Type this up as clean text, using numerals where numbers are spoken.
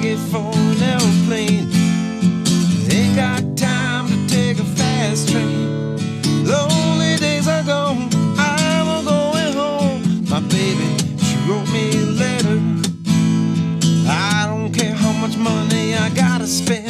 ticket for an airplane. Ain't got time to take a fast train. Lonely days are gone, I'm going home. My baby, she wrote me a letter. I don't care how much money I gotta spend.